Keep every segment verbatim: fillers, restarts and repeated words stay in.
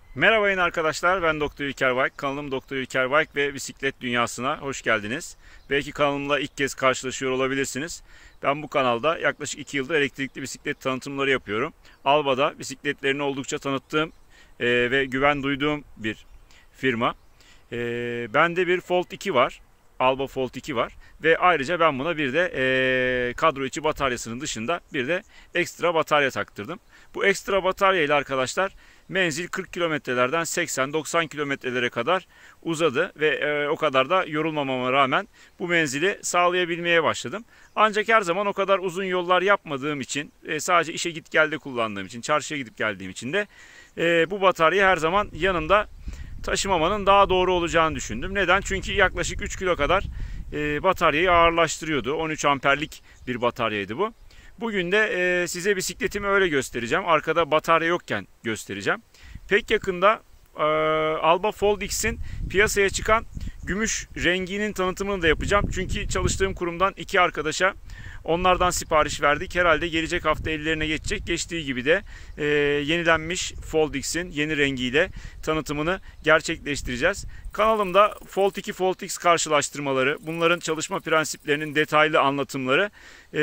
Merhaba yine arkadaşlar, ben Doktor İlker Bayk. Kanalım Doktor İlker Bayk ve Bisiklet Dünyası'na hoş geldiniz. Belki kanalımla ilk kez karşılaşıyor olabilirsiniz. Ben bu kanalda yaklaşık iki yıldır elektrikli bisiklet tanıtımları yapıyorum. Alba'da bisikletlerini oldukça tanıttığım e, ve güven duyduğum bir firma. E, bende bir Fold iki var. Alba Fold iki var. Ve ayrıca ben buna bir de e, kadro içi bataryasının dışında bir de ekstra batarya taktırdım. Bu ekstra batarya ile arkadaşlar menzil kırk kilometrelerden seksen doksan kilometrelere kadar uzadı ve e, o kadar da yorulmamama rağmen bu menzili sağlayabilmeye başladım. Ancak her zaman o kadar uzun yollar yapmadığım için, e, sadece işe git gelde kullandığım için, çarşıya gidip geldiğim için de e, bu bataryayı her zaman yanımda taşımamanın daha doğru olacağını düşündüm. Neden? Çünkü yaklaşık üç kilo kadar e, bataryayı ağırlaştırıyordu. on üç amperlik bir bataryaydı bu. Bugün de e, size bisikletimi öyle göstereceğim. Arkada batarya yokken göstereceğim. Pek yakında e, Alba Fold X'in piyasaya çıkan gümüş renginin tanıtımını da yapacağım. Çünkü çalıştığım kurumdan iki arkadaşa onlardan sipariş verdik. Herhalde gelecek hafta ellerine geçecek. Geçtiği gibi de e, yenilenmiş Fold X'in yeni rengiyle tanıtımını gerçekleştireceğiz. Kanalımda Fold iki Fold X karşılaştırmaları, bunların çalışma prensiplerinin detaylı anlatımları,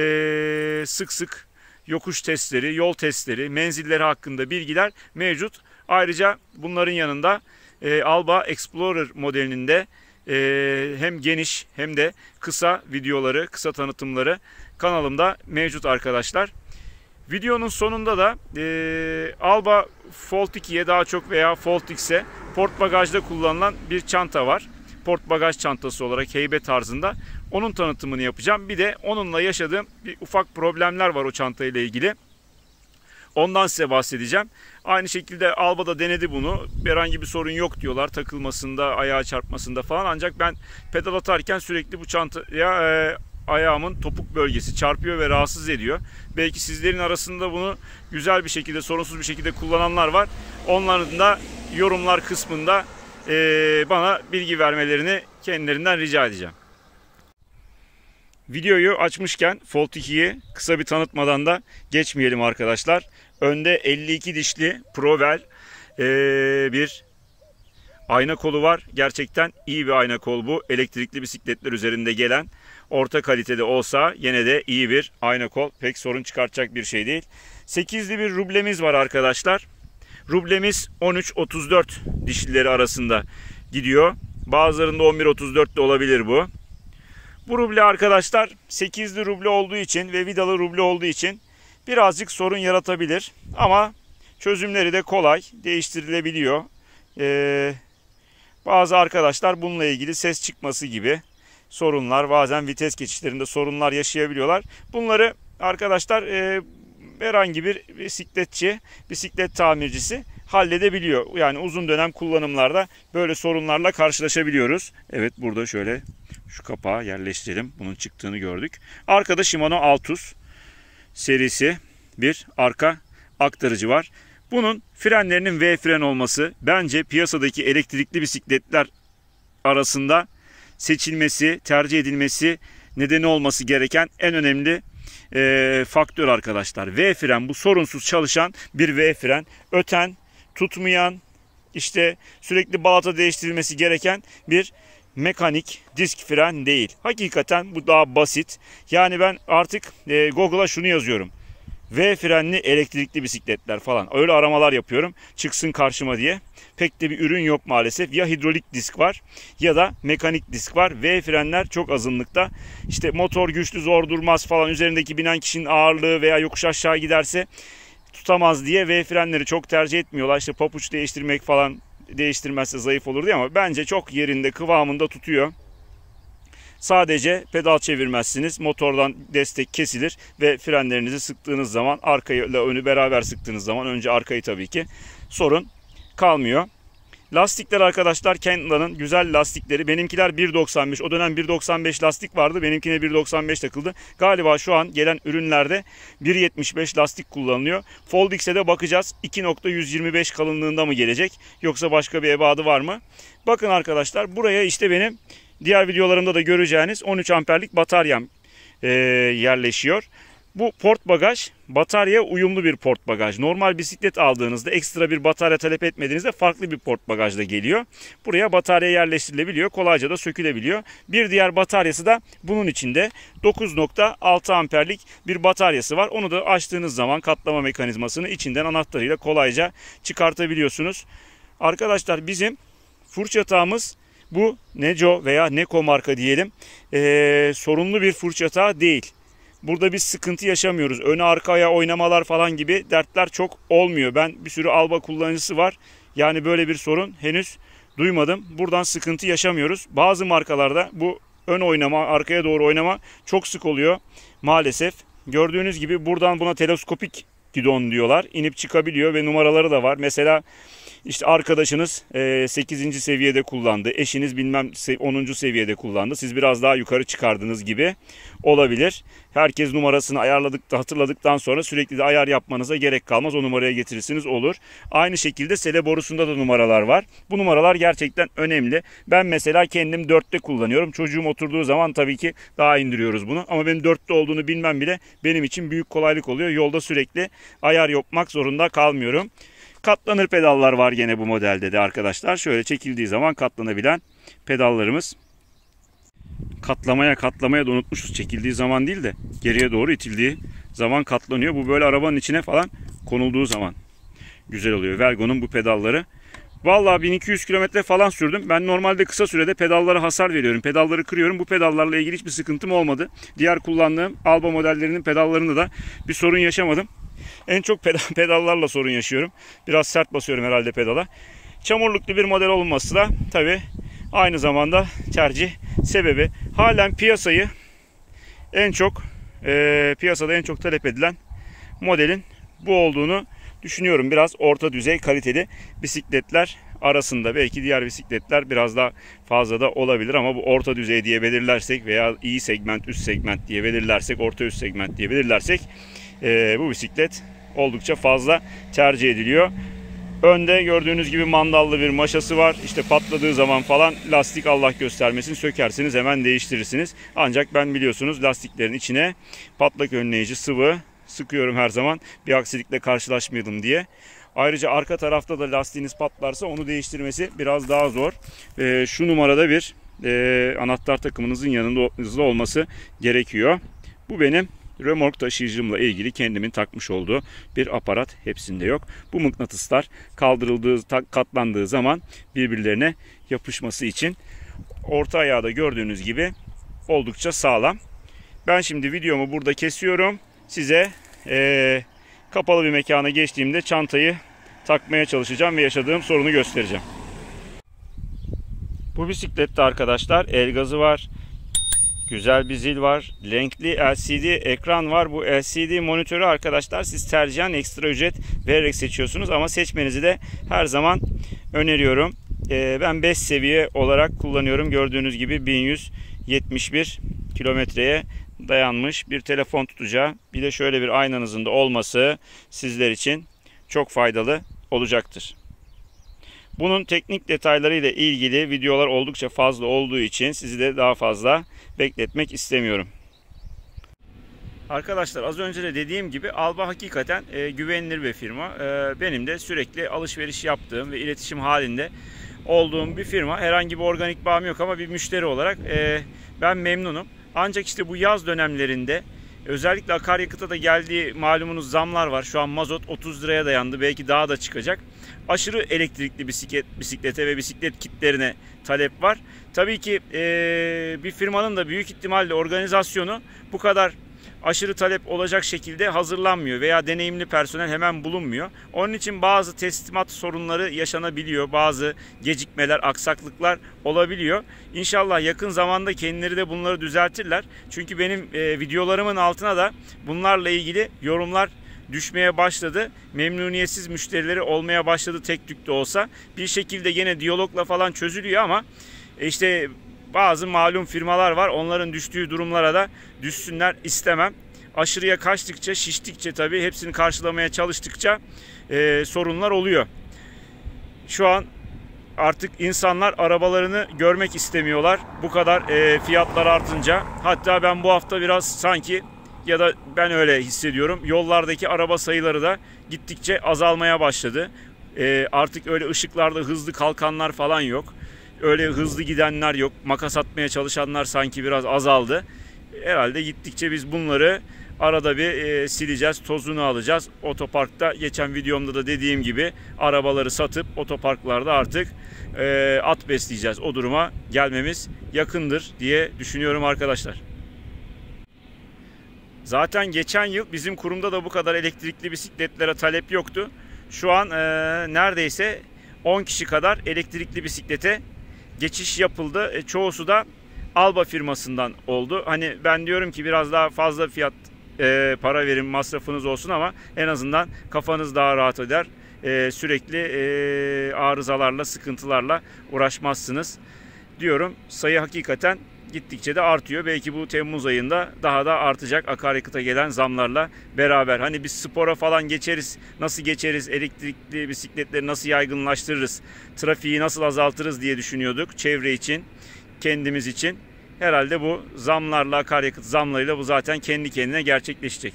e, sık sık yokuş testleri, yol testleri, menzilleri hakkında bilgiler mevcut. Ayrıca bunların yanında e, Alba Explorer modelinin de e, hem geniş hem de kısa videoları, kısa tanıtımları kanalımda mevcut arkadaşlar. Videonun sonunda da e, Alba Fold ikiye daha çok veya Fold X'e port bagajda kullanılan bir çanta var. Port bagaj çantası olarak heybe tarzında. Onun tanıtımını yapacağım. Bir de onunla yaşadığım bir ufak problemler var o çantayla ilgili. Ondan size bahsedeceğim. Aynı şekilde Alba'da denedi bunu. Herhangi bir sorun yok diyorlar. Takılmasında, ayağa çarpmasında falan. Ancak ben pedal atarken sürekli bu çantaya e, ayağımın topuk bölgesi çarpıyor ve rahatsız ediyor. Belki sizlerin arasında bunu güzel bir şekilde, sorunsuz bir şekilde kullananlar var. Onların da yorumlar kısmında e, bana bilgi vermelerini kendilerinden rica edeceğim. Videoyu açmışken Fold ikiyi kısa bir tanıtmadan da geçmeyelim arkadaşlar. Önde elli iki dişli Provel ee, bir ayna kolu var. Gerçekten iyi bir ayna kol bu. Elektrikli bisikletler üzerinde gelen, orta kalitede olsa yine de iyi bir ayna kol. Pek sorun çıkartacak bir şey değil. sekizli bir rublemiz var arkadaşlar. Rublemiz on üç otuz dört dişlileri arasında gidiyor. Bazılarında on bir otuz dört de olabilir bu. Bu ruble arkadaşlar sekizli ruble olduğu için ve vidalı ruble olduğu için birazcık sorun yaratabilir. Ama çözümleri de kolay, değiştirilebiliyor. Ee, bazı arkadaşlar bununla ilgili ses çıkması gibi sorunlar, bazen vites geçişlerinde sorunlar yaşayabiliyorlar. Bunları arkadaşlar e, herhangi bir bisikletçi, bisiklet tamircisi halledebiliyor. Yani uzun dönem kullanımlarda böyle sorunlarla karşılaşabiliyoruz. Evet, burada şöyle şu kapağı yerleştirelim. Bunun çıktığını gördük. Arkada Shimano Altus serisi bir arka aktarıcı var. Bunun frenlerinin V fren olması bence piyasadaki elektrikli bisikletler arasında seçilmesi, tercih edilmesi nedeni olması gereken en önemli e, faktör arkadaşlar. V fren, bu sorunsuz çalışan bir V fren. Öten, tutmayan, işte sürekli balata değiştirilmesi gereken bir mekanik disk fren değil. Hakikaten bu daha basit. Yani ben artık e, Google'a şunu yazıyorum: V frenli elektrikli bisikletler falan. Öyle aramalar yapıyorum, çıksın karşıma diye. Pek de bir ürün yok maalesef. Ya hidrolik disk var ya da mekanik disk var. V frenler çok azınlıkta. İşte motor güçlü, zor durmaz falan, üzerindeki binen kişinin ağırlığı veya yokuş aşağı giderse tutamaz diye V frenleri çok tercih etmiyorlar. İşte papuç değiştirmek falan, değiştirmezse zayıf olur diye, ama bence çok yerinde, kıvamında tutuyor. Sadece pedal çevirmezsiniz, motordan destek kesilir ve frenlerinizi sıktığınız zaman, arkayla önü beraber sıktığınız zaman, önce arkayı tabii ki, sorun kalmıyor. Lastikler arkadaşlar Kentland'ın güzel lastikleri. Benimkiler bir doksan beş. O dönem bir doksan beş lastik vardı. Benimkine bir doksan beş takıldı. Galiba şu an gelen ürünlerde bir yetmiş beş lastik kullanılıyor. Fold X'e de bakacağız. iki nokta yüz yirmi beş kalınlığında mı gelecek, yoksa başka bir ebadı var mı? Bakın arkadaşlar, buraya işte benim diğer videolarımda da göreceğiniz on üç amperlik bataryam e, yerleşiyor. Bu port bagaj bataryaya uyumlu bir port bagaj. Normal bisiklet aldığınızda ekstra bir batarya talep etmediğinizde farklı bir port bagajda geliyor. Buraya batarya yerleştirilebiliyor. Kolayca da sökülebiliyor. Bir diğer bataryası da bunun içinde. dokuz nokta altı amperlik bir bataryası var. Onu da açtığınız zaman katlama mekanizmasını içinden anahtarıyla kolayca çıkartabiliyorsunuz. Arkadaşlar bizim fırça yatağımız bu Neco veya Neko marka diyelim. Ee, sorunlu bir fırça yatağı değil. Burada biz sıkıntı yaşamıyoruz. Öne arkaya oynamalar falan gibi dertler çok olmuyor. Ben bir sürü Alba kullanıcısı var. Yani böyle bir sorun henüz duymadım. Buradan sıkıntı yaşamıyoruz. Bazı markalarda bu ön oynama, arkaya doğru oynama çok sık oluyor maalesef. Gördüğünüz gibi buradan buna teleskopik gidon diyorlar. İnip çıkabiliyor ve numaraları da var. Mesela İşte arkadaşınız sekizinci seviyede kullandı. Eşiniz bilmem onuncu seviyede kullandı. Siz biraz daha yukarı çıkardınız gibi olabilir. Herkes numarasını ayarladık, hatırladıktan sonra sürekli de ayar yapmanıza gerek kalmaz. O numaraya getirirsiniz olur. Aynı şekilde sele borusunda da numaralar var. Bu numaralar gerçekten önemli. Ben mesela kendim dörtte kullanıyorum. Çocuğum oturduğu zaman tabii ki daha indiriyoruz bunu. Ama benim dörtte olduğunu bilmem bile benim için büyük kolaylık oluyor. Yolda sürekli ayar yapmak zorunda kalmıyorum. Katlanır pedallar var gene bu modelde de arkadaşlar. Şöyle çekildiği zaman katlanabilen pedallarımız. Katlamaya katlamaya da unutmuşuz. Çekildiği zaman değil de geriye doğru itildiği zaman katlanıyor. Bu böyle arabanın içine falan konulduğu zaman güzel oluyor. Vergo'nun bu pedalları. Vallahi bin iki yüz kilometre falan sürdüm. Ben normalde kısa sürede pedallara hasar veriyorum. Pedalları kırıyorum. Bu pedallarla ilgili hiçbir sıkıntım olmadı. Diğer kullandığım Alba modellerinin pedallarında da bir sorun yaşamadım. En çok pedallarla sorun yaşıyorum. Biraz sert basıyorum herhalde pedala. Çamurluklu bir model olması da tabii aynı zamanda tercih sebebi. Halen piyasayı en çok e, piyasada en çok talep edilen modelin bu olduğunu düşünüyorum. Biraz orta düzey kaliteli bisikletler arasında. Belki diğer bisikletler biraz daha fazla da olabilir ama bu orta düzey diye belirlersek veya iyi segment, üst segment diye belirlersek, orta üst segment diye belirlersek e, bu bisiklet oldukça fazla tercih ediliyor. Önde gördüğünüz gibi mandallı bir maşası var. İşte patladığı zaman falan lastik Allah göstermesin sökersiniz, hemen değiştirirsiniz. Ancak ben biliyorsunuz lastiklerin içine patlak önleyici sıvı sıkıyorum her zaman. Bir aksilikle karşılaşmayalım diye. Ayrıca arka tarafta da lastiğiniz patlarsa onu değiştirmesi biraz daha zor. Ee, şu numarada bir e, anahtar takımınızın yanında olması gerekiyor. Bu benim römork taşıyıcımla ilgili kendimin takmış olduğu bir aparat, hepsinde yok. Bu mıknatıslar kaldırıldığı, katlandığı zaman birbirlerine yapışması için orta ayağı da gördüğünüz gibi oldukça sağlam. Ben şimdi videomu burada kesiyorum. Size ee, kapalı bir mekana geçtiğimde çantayı takmaya çalışacağım ve yaşadığım sorunu göstereceğim. Bu bisiklette arkadaşlar el gazı var. Güzel bir zil var. Renkli L C D ekran var. Bu L C D monitörü arkadaşlar siz tercihen ekstra ücret vererek seçiyorsunuz. Ama seçmenizi de her zaman öneriyorum. Ee, ben beş seviye olarak kullanıyorum. Gördüğünüz gibi bin yüz yetmiş bir kilometreye dayanmış bir telefon tutacağı. Bir de şöyle bir aynanızın da olması sizler için çok faydalı olacaktır. Bunun teknik detaylarıyla ilgili videolar oldukça fazla olduğu için sizi de daha fazla bekletmek istemiyorum. Arkadaşlar az önce de dediğim gibi Alba hakikaten e, güvenilir bir firma. E, benim de sürekli alışveriş yaptığım ve iletişim halinde olduğum bir firma. Herhangi bir organik bağım yok ama bir müşteri olarak e, ben memnunum. Ancak işte bu yaz dönemlerinde özellikle akaryakıta da geldiği malumunuz zamlar var. Şu an mazot otuz liraya dayandı. Belki daha da çıkacak. Aşırı elektrikli bisiklet, bisiklete ve bisiklet kitlerine talep var. Tabii ki e, bir firmanın da büyük ihtimalle organizasyonu bu kadar aşırı talep olacak şekilde hazırlanmıyor veya deneyimli personel hemen bulunmuyor. Onun için bazı teslimat sorunları yaşanabiliyor. Bazı gecikmeler, aksaklıklar olabiliyor. İnşallah yakın zamanda kendileri de bunları düzeltirler. Çünkü benim e, videolarımın altına da bunlarla ilgili yorumlar düşmeye başladı. Memnuniyetsiz müşterileri olmaya başladı tek tük de olsa. Bir şekilde yine diyalogla falan çözülüyor ama işte bazı malum firmalar var. Onların düştüğü durumlara da düşsünler istemem. Aşırıya kaçtıkça, şiştikçe tabii hepsini karşılamaya çalıştıkça e, sorunlar oluyor. Şu an artık insanlar arabalarını görmek istemiyorlar. Bu kadar e, fiyatlar artınca. Hatta ben bu hafta biraz sanki ya da ben öyle hissediyorum. Yollardaki araba sayıları da gittikçe azalmaya başladı. E, artık öyle ışıklarda hızlı kalkanlar falan yok. Öyle hızlı gidenler yok. Makas atmaya çalışanlar sanki biraz azaldı. Herhalde gittikçe biz bunları arada bir e, sileceğiz, tozunu alacağız. Otoparkta geçen videomda da dediğim gibi arabaları satıp otoparklarda artık e, at besleyeceğiz. O duruma gelmemiz yakındır diye düşünüyorum arkadaşlar. Zaten geçen yıl bizim kurumda da bu kadar elektrikli bisikletlere talep yoktu. Şu an e, neredeyse on kişi kadar elektrikli bisiklete geçiş yapıldı. E, çoğusu da Alba firmasından oldu. Hani ben diyorum ki biraz daha fazla fiyat e, para verin, masrafınız olsun ama en azından kafanız daha rahat eder. E, sürekli e, arızalarla, sıkıntılarla uğraşmazsınız diyorum. Sayı hakikaten gittikçe de artıyor. Belki bu Temmuz ayında daha da artacak akaryakıta gelen zamlarla beraber. Hani biz spora falan geçeriz, nasıl geçeriz, elektrikli bisikletleri nasıl yaygınlaştırırız, trafiği nasıl azaltırız diye düşünüyorduk çevre için, kendimiz için. Herhalde bu zamlarla, akaryakıt zamlarıyla bu zaten kendi kendine gerçekleşecek.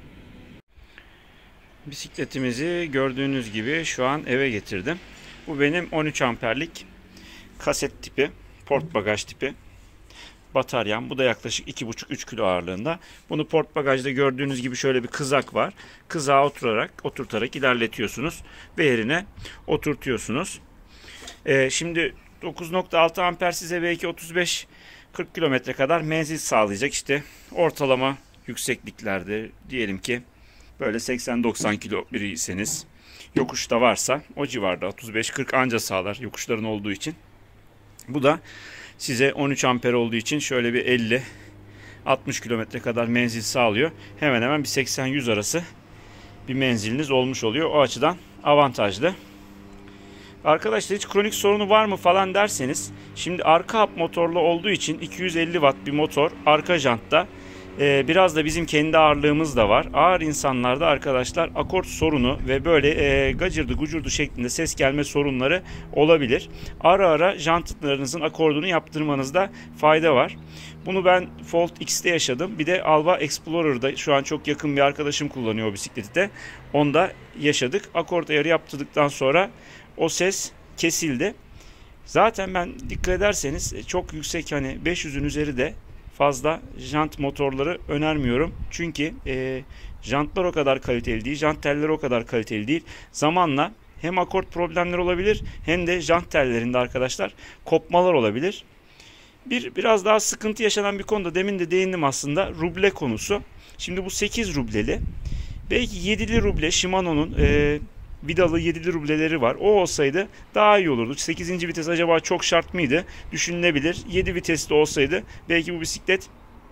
Bisikletimizi gördüğünüz gibi şu an eve getirdim. Bu benim on üç amperlik kaset tipi, port bagaj tipi bataryam. Bu da yaklaşık iki buçuk üç kilo ağırlığında. Bunu port bagajda gördüğünüz gibi şöyle bir kızak var. Kızağa oturarak, oturtarak ilerletiyorsunuz ve yerine oturtuyorsunuz. Ee, şimdi dokuz nokta altı amper size belki otuz beş kırk kilometre kadar menzil sağlayacak. İşte ortalama yüksekliklerde diyelim ki böyle seksen doksan kilo biriyseniz, yokuşta varsa o civarda otuz beş kırk anca sağlar yokuşların olduğu için. Bu da size on üç amper olduğu için şöyle bir elli altmış kilometre kadar menzil sağlıyor. Hemen hemen bir seksen yüz arası bir menziliniz olmuş oluyor. O açıdan avantajlı. Arkadaşlar hiç kronik sorunu var mı falan derseniz, şimdi arka hap motorlu olduğu için iki yüz elli watt bir motor arka jantta. Ee, biraz da bizim kendi ağırlığımız da var. Ağır insanlarda arkadaşlar akort sorunu ve böyle e, gacırdı gucurdu şeklinde ses gelme sorunları olabilir. Ara ara jantlarınızın akordunu yaptırmanızda fayda var. Bunu ben Fold X'te yaşadım. Bir de Alba Explorer'da şu an çok yakın bir arkadaşım kullanıyor o bisikleti de. Onda yaşadık. Akort ayarı yaptırdıktan sonra o ses kesildi. Zaten ben dikkat ederseniz çok yüksek, hani beş yüzün üzeri de fazla jant motorları önermiyorum. Çünkü e, jantlar o kadar kaliteli değil, jant telleri o kadar kaliteli değil. Zamanla hem akort problemleri olabilir hem de jant tellerinde arkadaşlar kopmalar olabilir. Bir biraz daha sıkıntı yaşanan bir konuda demin de değindim aslında, ruble konusu. Şimdi bu sekiz rubleli, belki yedili ruble Shimano'nun e, vidalı yedili rubleleri var. O olsaydı daha iyi olurdu. sekizinci vites acaba çok şart mıydı? Düşünülebilir. yedi vitesli olsaydı belki bu bisiklet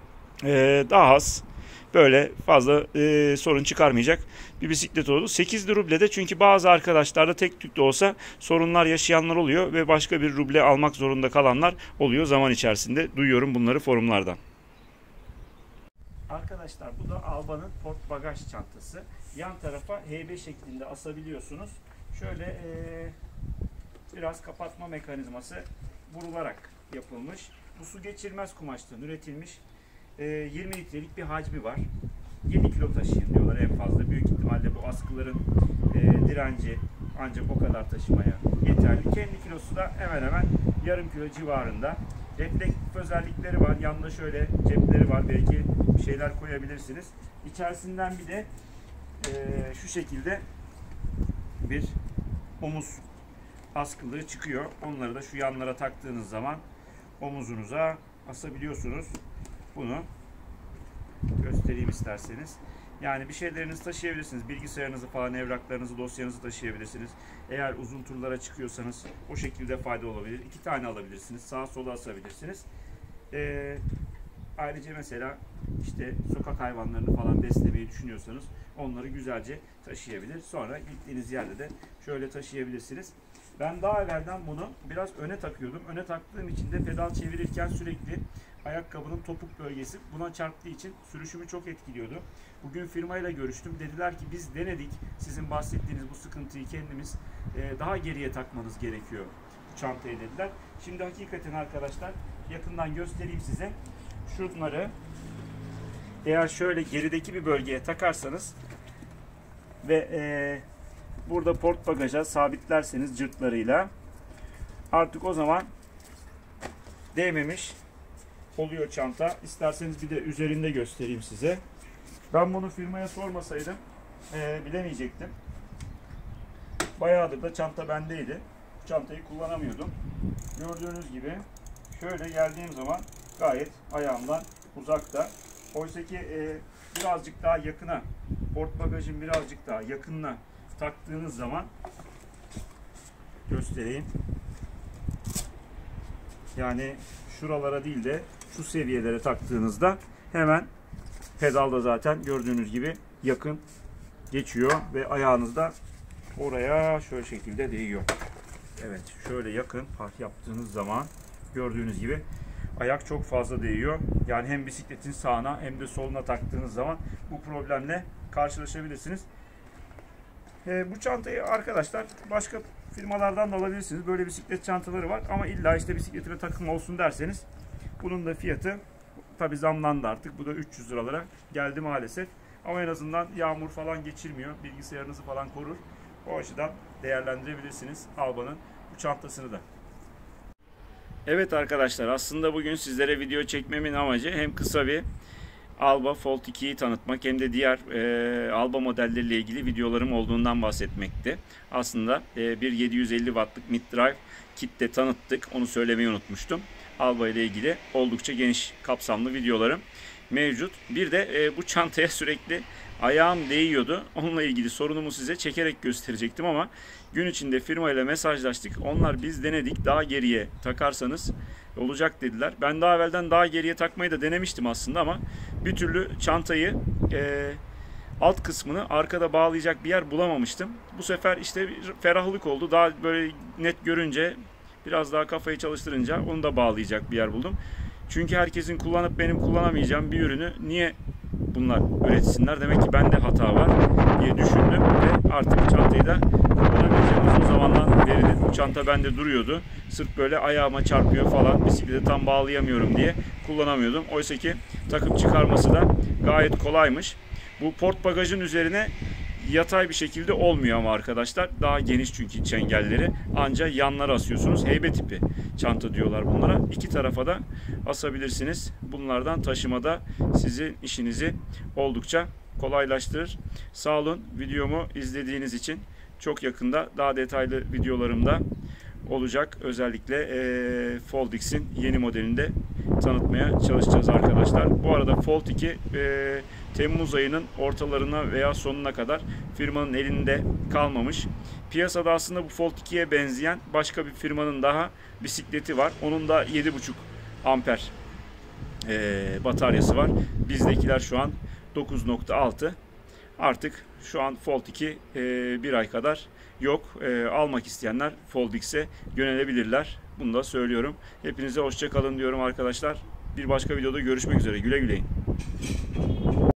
e, daha az böyle fazla e, sorun çıkarmayacak bir bisiklet oldu. sekizli rublede çünkü bazı arkadaşlarda tek tük de olsa sorunlar yaşayanlar oluyor ve başka bir ruble almak zorunda kalanlar oluyor zaman içerisinde. Duyuyorum bunları forumlardan. Arkadaşlar bu da Alba'nın port bagaj çantası. Yan tarafa H B şeklinde asabiliyorsunuz. Şöyle e, biraz kapatma mekanizması vurularak yapılmış. Bu su geçirmez kumaştan üretilmiş. E, yirmi litrelik bir hacmi var. yedi kilo taşıyın diyorlar en fazla. Büyük ihtimalle bu askıların e, direnci ancak o kadar taşımaya yeterli. Kendi kilosu da hemen hemen yarım kilo civarında. Reflektif özellikleri var. Yanında şöyle cepleri var. Belki bir şeyler koyabilirsiniz. İçerisinden bir de e, şu şekilde bir omuz askılığı çıkıyor. Onları da şu yanlara taktığınız zaman omuzunuza asabiliyorsunuz. Bunu göstereyim isterseniz. Yani bir şeylerinizi taşıyabilirsiniz. Bilgisayarınızı falan, evraklarınızı, dosyanızı taşıyabilirsiniz. Eğer uzun turlara çıkıyorsanız o şekilde fayda olabilir. İki tane alabilirsiniz. Sağa sola asabilirsiniz. Ee, ayrıca mesela işte sokak hayvanlarını falan beslemeyi düşünüyorsanız onları güzelce taşıyabilir. Sonra gittiğiniz yerde de şöyle taşıyabilirsiniz. Ben daha evvelden bunu biraz öne takıyordum. Öne taktığım için de pedal çevirirken sürekli ayakkabının topuk bölgesi buna çarptığı için sürüşümü çok etkiliyordu. Bugün firmayla görüştüm. Dediler ki biz denedik. Sizin bahsettiğiniz bu sıkıntıyı kendimiz e, daha geriye takmanız gerekiyor bu çantayı dediler. Şimdi hakikaten arkadaşlar yakından göstereyim size. Şunları eğer şöyle gerideki bir bölgeye takarsanız ve e, burada port bagaja sabitlerseniz cırtlarıyla artık o zaman değmemiş oluyor çanta. İsterseniz bir de üzerinde göstereyim size. Ben bunu firmaya sormasaydım e, bilemeyecektim. Bayağıdır da çanta bendeydi. Bu çantayı kullanamıyordum. Gördüğünüz gibi şöyle geldiğim zaman gayet ayağımdan uzakta. Oysa ki e, birazcık daha yakına, port bagajın birazcık daha yakınına taktığınız zaman göstereyim. Yani şuralara değil de şu seviyelere taktığınızda hemen pedalda zaten gördüğünüz gibi yakın geçiyor ve ayağınızda oraya şöyle şekilde değiyor. Evet, şöyle yakın park yaptığınız zaman gördüğünüz gibi ayak çok fazla değiyor. Yani hem bisikletin sağına hem de soluna taktığınız zaman bu problemle karşılaşabilirsiniz. E, bu çantayı arkadaşlar başka firmalardan da alabilirsiniz. Böyle bisiklet çantaları var ama illa işte bisikletine takım olsun derseniz bunun da fiyatı tabi zamlandı artık. Bu da üç yüz liralara geldi maalesef. Ama en azından yağmur falan geçirmiyor. Bilgisayarınızı falan korur. O açıdan değerlendirebilirsiniz Alba'nın bu çantasını da. Evet arkadaşlar, aslında bugün sizlere video çekmemin amacı hem kısa bir Alba Fold ikiyi tanıtmak hem de diğer e, Alba modelleriyle ilgili videolarım olduğundan bahsetmekti. Aslında e, bir yedi yüz elli wattlık mid drive kit de tanıttık. Onu söylemeyi unutmuştum. Alba ile ilgili oldukça geniş kapsamlı videolarım mevcut. Bir de e, bu çantaya sürekli ayağım değiyordu. Onunla ilgili sorunumu size çekerek gösterecektim ama gün içinde firma ile mesajlaştık. Onlar biz denedik, daha geriye takarsanız olacak dediler. Ben daha evvelden daha geriye takmayı da denemiştim aslında ama bir türlü çantayı e, alt kısmını arkada bağlayacak bir yer bulamamıştım. Bu sefer işte bir ferahlık oldu. Daha böyle net görünce, biraz daha kafayı çalıştırınca onu da bağlayacak bir yer buldum. Çünkü herkesin kullanıp benim kullanamayacağım bir ürünü niye bunlar üretsinler? Demek ki bende hata var diye düşündüm ve artık çantayı da kullanabileceğim. Uzun zamandan beridir bu çanta bende duruyordu. Sırf böyle ayağıma çarpıyor falan, bisiklete tam bağlayamıyorum diye kullanamıyordum. Oysa ki takıp çıkarması da gayet kolaymış. Bu port bagajın üzerine yatay bir şekilde olmuyor ama arkadaşlar. Daha geniş çünkü çengelleri. Ancak yanlara asıyorsunuz. Heybe tipi çanta diyorlar bunlara. İki tarafa da asabilirsiniz. Bunlardan taşımada sizin işinizi oldukça kolaylaştırır. Sağ olun videomu izlediğiniz için. Çok yakında daha detaylı videolarımda olacak. Özellikle e, Fold X'in yeni modelinde tanıtmaya çalışacağız arkadaşlar. Bu arada Fold iki e, Temmuz ayının ortalarına veya sonuna kadar firmanın elinde kalmamış. Piyasada aslında bu Fold ikiye benzeyen başka bir firmanın daha bisikleti var. Onun da yedi buçuk amper e, bataryası var. Bizdekiler şu an dokuz nokta altı. Artık şu an Fold iki e, bir ay kadar yok. E, almak isteyenler Fold X'e yönelebilirler. Bunu da söylüyorum. Hepinize hoşça kalın diyorum arkadaşlar. Bir başka videoda görüşmek üzere. Güle güle.